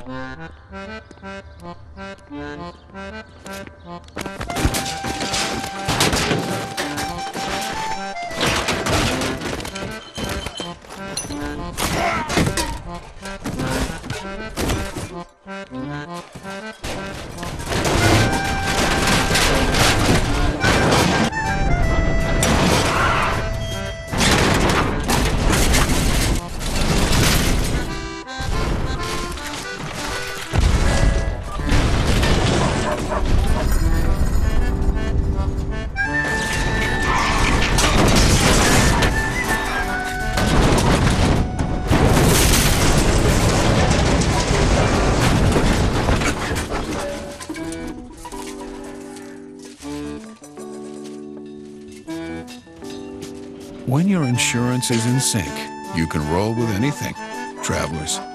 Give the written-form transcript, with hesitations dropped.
When your insurance is in sync, you can roll with anything. Travelers,